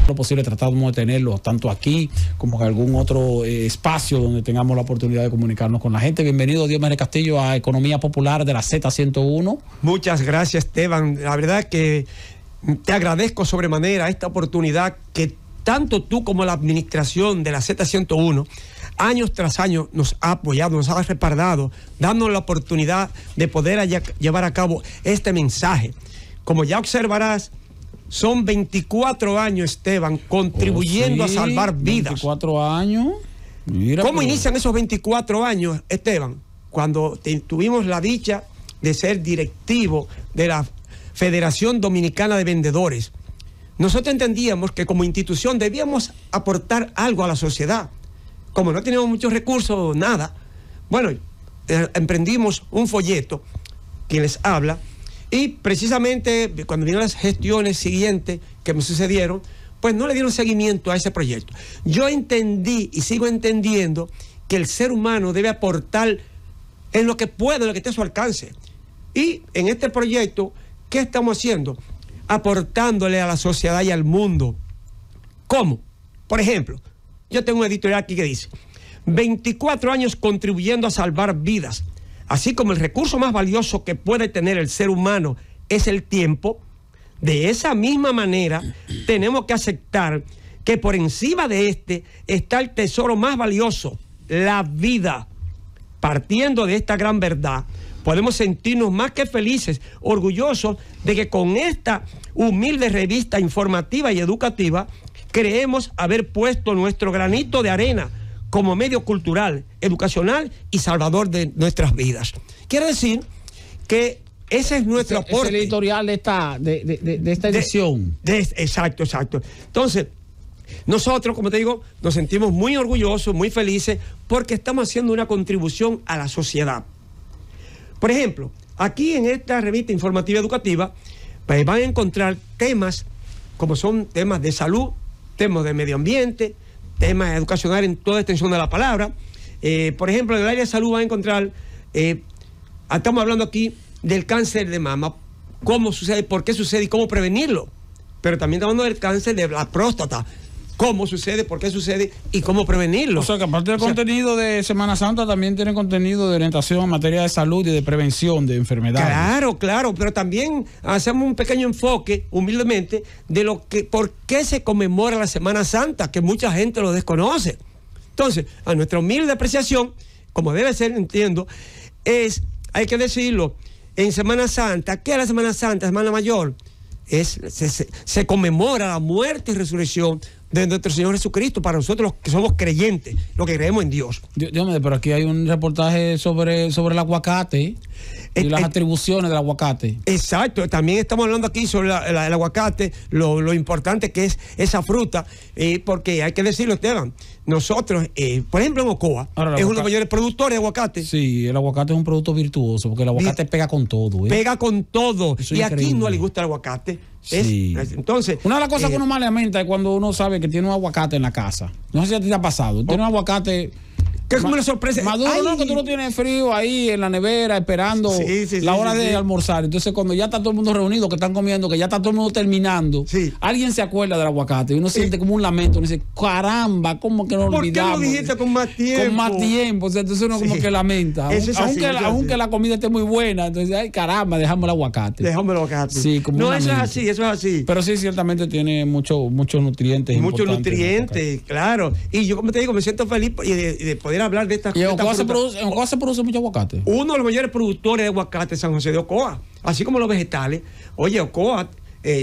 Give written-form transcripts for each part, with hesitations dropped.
lo posible tratamos de tenerlo tanto aquí como en algún otro espacio donde tengamos la oportunidad de comunicarnos con la gente. Bienvenido, Diomedes Castillo, a Economía Popular de la Z101. Muchas gracias, Esteban. La verdad que te agradezco sobremanera esta oportunidad que tanto tú como la administración de la Z101 años tras años nos ha apoyado, nos ha respaldado, dándonos la oportunidad de poder llevar a cabo este mensaje. Como ya observarás, son 24 años, Esteban, contribuyendo a salvar vidas. 24 años. Mira, ¿Cómo inician esos 24 años, Esteban? Cuando tuvimos la dicha de ser directivo de la Federación Dominicana de Vendedores. Nosotros entendíamos que como institución debíamos aportar algo a la sociedad. Como no teníamos muchos recursos, nada. Bueno, emprendimos un folleto, quien les habla, y precisamente cuando vinieron las gestiones siguientes que me sucedieron, pues no le dieron seguimiento a ese proyecto. Yo entendí y sigo entendiendo que el ser humano debe aportar en lo que puede, en lo que esté a su alcance. Y en este proyecto, ¿qué estamos haciendo? Aportándole a la sociedad y al mundo. ¿Cómo? Por ejemplo, yo tengo un editorial aquí que dice: 24 años contribuyendo a salvar vidas. Así como el recurso más valioso que puede tener el ser humano es el tiempo, de esa misma manera tenemos que aceptar que por encima de este está el tesoro más valioso, la vida. Partiendo de esta gran verdad, podemos sentirnos más que felices, orgullosos de que con esta humilde revista informativa y educativa creemos haber puesto nuestro granito de arena como medio cultural, educacional y salvador de nuestras vidas. Quiere decir que ese es nuestro aporte. Es el editorial de esta edición. Exacto. Entonces, nosotros, como te digo, nos sentimos muy orgullosos, muy felices, porque estamos haciendo una contribución a la sociedad. Por ejemplo, aquí en esta revista informativa educativa, pues van a encontrar temas como son temas de salud, temas de medio ambiente, temas educacionales en toda extensión de la palabra. Por ejemplo, en el área de salud van a encontrar, estamos hablando aquí del cáncer de mama, cómo sucede, por qué sucede y cómo prevenirlo. Pero también estamos hablando del cáncer de la próstata, cómo sucede, por qué sucede y cómo prevenirlo. O sea, que aparte del contenido de Semana Santa, también tiene contenido de orientación en materia de salud y de prevención de enfermedades. Claro, pero también hacemos un pequeño enfoque, humildemente, de lo que, por qué se conmemora la Semana Santa, que mucha gente lo desconoce. Entonces, a nuestra humilde apreciación, como debe ser, entiendo, hay que decirlo, en Semana Santa, ¿qué es la Semana Santa? Semana Mayor, se conmemora la muerte y resurrección de nuestro Señor Jesucristo, para nosotros los que somos creyentes, los que creemos en Dios. Pero aquí hay un reportaje sobre el aguacate y las atribuciones del aguacate. Exacto, también estamos hablando aquí sobre el aguacate, lo importante que es esa fruta, porque hay que decirlo, Esteban, nosotros, por ejemplo, en Ocoa, es uno de los mayores productores de aguacate. Sí, el aguacate es un producto virtuoso, porque el aguacate pega con todo. Pega con todo, eso y aquí no le gusta el aguacate. Sí. Entonces, una de las cosas que uno más lamenta es cuando uno sabe que tiene un aguacate en la casa. No sé si a ti te ha pasado. Tiene un aguacate que es como una sorpresa. Maduro, ¡ay! No, que tú lo tienes frío ahí en la nevera esperando la hora de almorzar. Entonces, cuando ya está todo el mundo reunido, que están comiendo, que ya está todo el mundo terminando, alguien se acuerda del aguacate y uno siente como un lamento. Uno dice, caramba, ¿cómo que no olvidamos? ¿Por qué lo dijiste con más tiempo? Con más tiempo. O sea, entonces uno como que lamenta. Aunque la comida esté muy buena, entonces, ay, caramba, dejamos el aguacate. Dejamos el aguacate. Sí, como no, eso es así. Pero sí, ciertamente tiene muchos nutrientes. Muchos nutrientes, claro. Y yo, como te digo, me siento feliz de poder hablar de estas cosas. ¿En Ocoa se produce mucho aguacate? Uno de los mayores productores de aguacate es San José de Ocoa, así como los vegetales. Oye, Ocoa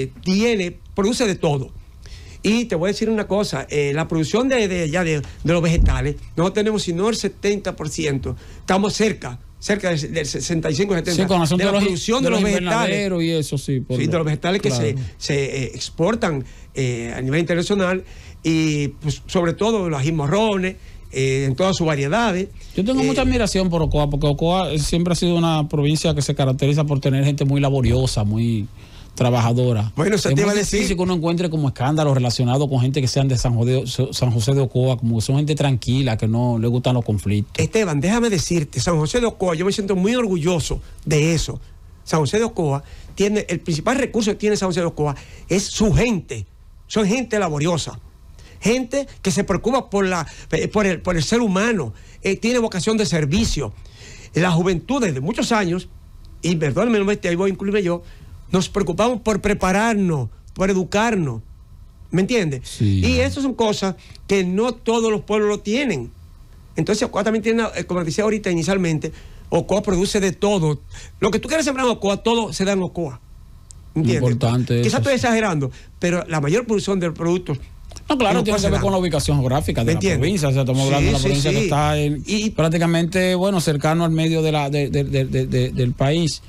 produce de todo. Y te voy a decir una cosa, la producción de los vegetales, no tenemos sino el 70%. Estamos cerca del 65-70%. Sí, con de la producción de los vegetales. Y eso, sí, de los vegetales que se exportan a nivel internacional, y pues, sobre todo los ají morrones, en todas sus variedades. Yo tengo mucha admiración por Ocoa, porque Ocoa siempre ha sido una provincia que se caracteriza por tener gente muy laboriosa, muy trabajadora. Bueno, eso te iba a decir. Es muy difícil que uno encuentre como escándalos relacionados con gente que sean de San José de Ocoa, como que son gente tranquila, que no le gustan los conflictos. Esteban, déjame decirte, San José de Ocoa, yo me siento muy orgulloso de eso. San José de Ocoa tiene, el principal recurso que tiene San José de Ocoa es su gente. son gente laboriosa, gente que se preocupa por el ser humano, tiene vocación de servicio. La juventud desde muchos años, y perdónenme, ahí voy a incluirme yo, nos preocupamos por prepararnos, por educarnos, ¿me entiendes? Sí. Y eso son cosas que no todos los pueblos lo tienen. Entonces Ocoa también tiene, como decía ahorita inicialmente, Ocoa produce de todo. Lo que tú quieres sembrar en Ocoa, todo se da en Ocoa. ¿Entiendes? Importante. Quizás estoy exagerando, pero la mayor producción de productos... No, claro, tiene que ver con la ubicación geográfica de la provincia. O sea, estamos hablando de una provincia que está prácticamente, bueno, cercano al medio del país.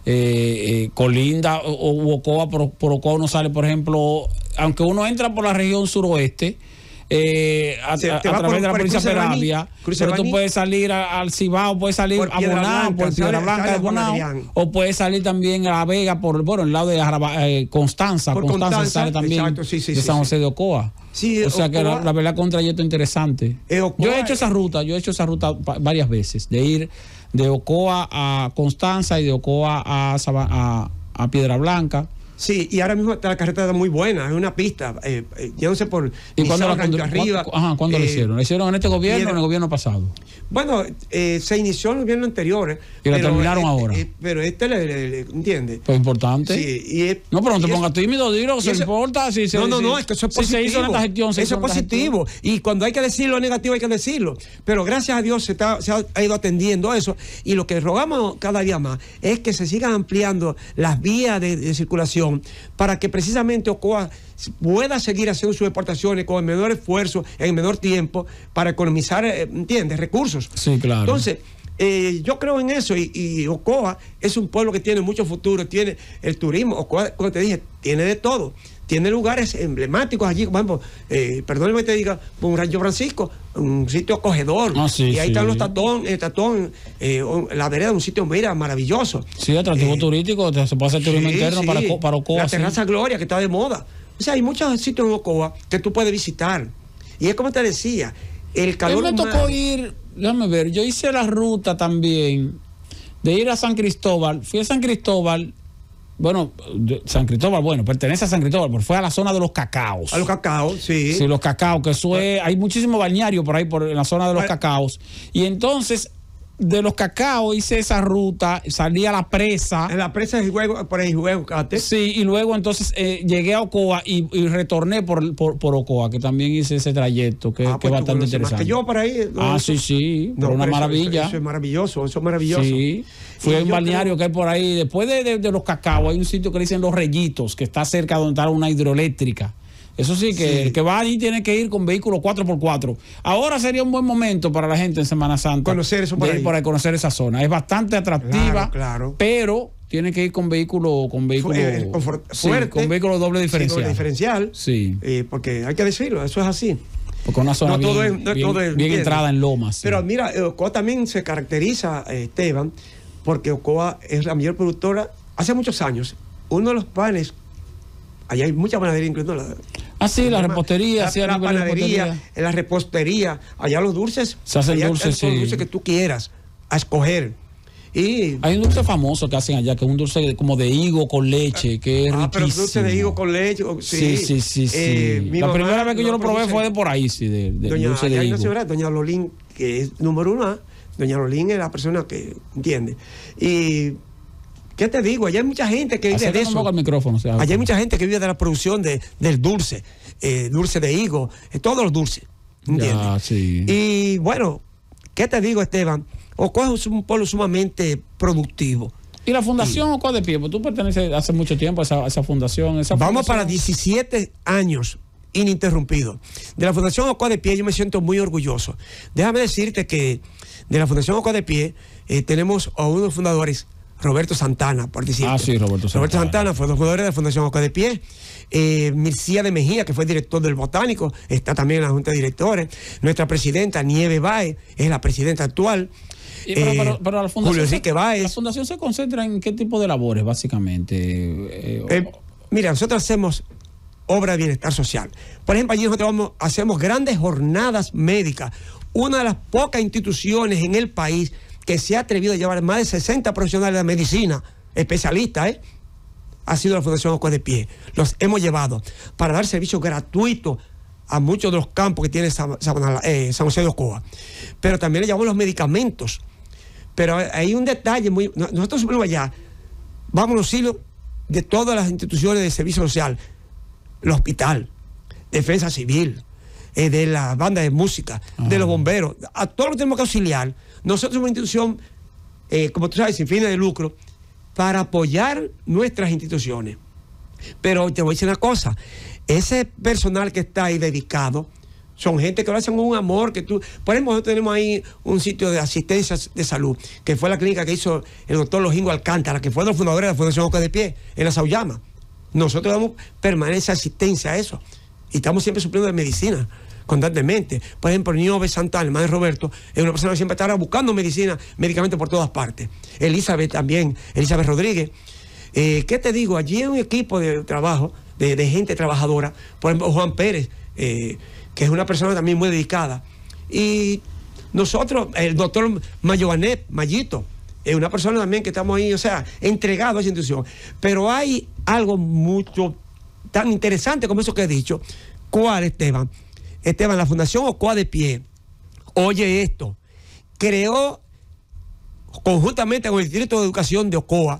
Colinda o Ocoa, por Ocoa uno sale, por ejemplo, aunque uno entra por la región suroeste, a través de la provincia de Peravia, pero tú puedes salir al Cibao, puedes salir a Bonao, por Piedra Blanca de Bonao, o puedes salir también a La Vega, por el lado de Constanza. Constanza sale también, exacto, de San José de Ocoa. Sí, o sea, Ocoa, que la verdad que un trayecto interesante. Yo he hecho esa ruta, varias veces, de ir de Ocoa a Constanza y de Ocoa a Piedra Blanca. Sí, y ahora mismo está la carretera muy buena, es una pista. Yo no sé por... ¿Y cuándo lo hicieron? ¿Lo hicieron en este gobierno o en el gobierno pasado? Bueno, se inició en el gobierno anterior. ¿Y la terminaron ahora? Pero ¿entiendes? Pues importante. Sí, no, pero no te pongas tímido, dilo, se importa. No, es que eso es positivo. Si se hizo esta gestión, eso es positivo. Y cuando hay que decirlo negativo, hay que decirlo. Pero gracias a Dios se ha ido atendiendo eso. Y lo que rogamos cada día más es que se sigan ampliando las vías de circulación para que precisamente Ocoa pueda seguir haciendo sus exportaciones con el menor esfuerzo, en el menor tiempo, para economizar, ¿entiendes?, recursos. Sí, claro. Entonces, yo creo en eso, y Ocoa es un pueblo que tiene mucho futuro, tiene el turismo. Ocoa, como te dije, tiene de todo. Tiene lugares emblemáticos allí, por ejemplo, perdóneme que te diga, un Rancho Francisco, un sitio acogedor. Y ahí están los Tatón, la vereda, un sitio, mira, maravilloso. Sí, atractivo turístico, se puede hacer turismo interno para Ocoa. La Terraza Gloria, que está de moda. O sea, hay muchos sitios en Ocoa que tú puedes visitar. Y es como te decía, el calor... me tocó ir, déjame ver, yo hice la ruta también de ir a San Cristóbal. Fui a San Cristóbal. Bueno, San Cristóbal, pertenece a San Cristóbal, pero fue a la zona de los cacaos. A los cacaos, sí. Sí, los cacaos, que eso es, hay muchísimo balneario por ahí, en la zona de los cacaos. Y entonces, de los cacaos hice esa ruta, salí a la presa. En la presa de Juego, por ahí Juego. Sí, y luego entonces llegué a Ocoa y retorné por Ocoa, que también hice ese trayecto, que es bastante interesante. Más que yo por ahí. Sí, pero una maravilla. Eso es maravilloso, Sí. Fui a un balneario que hay por ahí, después de los cacaos, hay un sitio que le dicen Los Reyitos, que está cerca donde está una hidroeléctrica. Eso sí, el que va allí tiene que ir con vehículos 4x4. Ahora sería un buen momento para la gente en Semana Santa conocer eso por ahí. Para conocer esa zona. Es bastante atractiva, pero tiene que ir con vehículo fuerte, con vehículo doble diferencial. Sí. Porque hay que decirlo, eso es así. Porque una zona bien entrada en lomas. Pero mira, Ocoa también se caracteriza, Esteban, porque Ocoa es la mayor productora hace muchos años. Uno de los panes, allá hay mucha panadería, incluyendo la repostería, la panadería, la repostería, allá los dulces, se hacen dulces, los dulces que tú quieras, a escoger. Y hay un dulce famoso que hacen allá, que es un dulce como de higo con leche, que es riquísimo. Pero dulce de higo con leche, sí. La primera vez que yo lo probé fue de por ahí, de dulce de higo. Doña Lolín, que es número 1, Doña Lolín es la persona que entiende. Y ¿qué te digo? Allá hay mucha gente que vive de eso. Allá hay mucha gente que vive de la producción del dulce, dulce de higo, todos los dulces, ¿entiendes? Y bueno, ¿qué te digo, Esteban? Ocoa es un pueblo sumamente productivo. ¿Y la Fundación Ocoa de Pie? Pues tú perteneces hace mucho tiempo a esa fundación. Vamos para 17 años ininterrumpidos. De la Fundación Ocoa de Pie yo me siento muy orgulloso. Déjame decirte que de la Fundación Ocoa de Pie tenemos a uno de los fundadores, Roberto Santana, participa. Roberto Santana fue uno de los fundadores de la Fundación Ocoa de Pie. Mircía de Mejía, que fue director del Botánico, está también en la Junta de Directores. Nuestra presidenta, Nieve Báez, es la presidenta actual. Pero la fundación, Julio Enrique Báez. ¿La fundación se concentra en qué tipo de labores, básicamente? Mira, nosotros hacemos obra de bienestar social. Por ejemplo, allí nosotros hacemos grandes jornadas médicas. Una de las pocas instituciones en el país que se ha atrevido a llevar más de 60 profesionales de medicina, especialistas, ha sido la Fundación Ocoa de Pie. Los hemos llevado para dar servicio gratuito a muchos de los campos que tiene San José de Ocoa. Pero también le llevamos los medicamentos. Pero hay un detalle muy... Nosotros subimos allá, vamos a los hilos de todas las instituciones de servicio social, el hospital, defensa civil, de la banda de música, de los bomberos, a todos los tenemos que auxiliar. Nosotros somos una institución, como tú sabes, sin fines de lucro, para apoyar nuestras instituciones. Pero te voy a decir una cosa, ese personal que está ahí dedicado, son gente que lo hacen con un amor que tú... Por ejemplo, nosotros tenemos ahí un sitio de asistencia de salud, que fue la clínica que hizo el doctor Lojingo Alcántara, que fue uno de los fundadores de la Fundación Ocoa de Pie, en la Sauyama. Nosotros damos permanencia asistencia a eso. Y estamos siempre supliendo de medicina, constantemente. Por ejemplo, Niobe Santana, el madre Roberto, es una persona que siempre está buscando medicina, medicamentos por todas partes. Elizabeth también, Elizabeth Rodríguez. ¿Qué te digo? Allí hay un equipo de trabajo, de gente trabajadora. Por ejemplo, Juan Pérez, que es una persona también muy dedicada. Y nosotros, el doctor Mayoanet, Mayito, es una persona también que estamos ahí, o sea, entregados a esa institución. Pero hay algo mucho tan interesante como eso que he dicho. ¿Cuál, Esteban? Esteban, la Fundación Ocoa de Pie, oye esto, creó conjuntamente con el Distrito de Educación de Ocoa,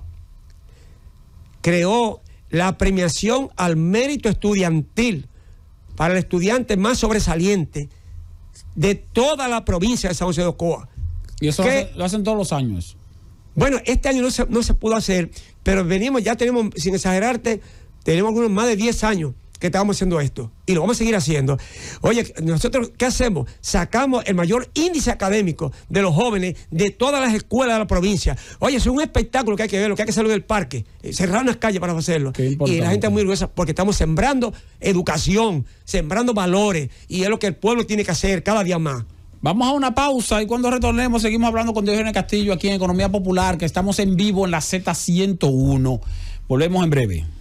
creó la premiación al mérito estudiantil para el estudiante más sobresaliente de toda la provincia de San José de Ocoa. Y eso lo hacen todos los años. Bueno, este año no se pudo hacer, pero ya tenemos, sin exagerarte, tenemos algunos más de 10 años que estábamos haciendo esto y lo vamos a seguir haciendo. Oye, nosotros, ¿qué hacemos? Sacamos el mayor índice académico de los jóvenes de todas las escuelas de la provincia. Oye, es un espectáculo que hay que ver, lo que hay que hacerlo en el parque, cerrar unas calles para hacerlo. Y la gente es muy orgullosa porque estamos sembrando educación, sembrando valores, y es lo que el pueblo tiene que hacer cada día más. Vamos a una pausa y cuando retornemos seguimos hablando con Diógenes Castillo aquí en Economía Popular, que estamos en vivo en la Z101. Volvemos en breve.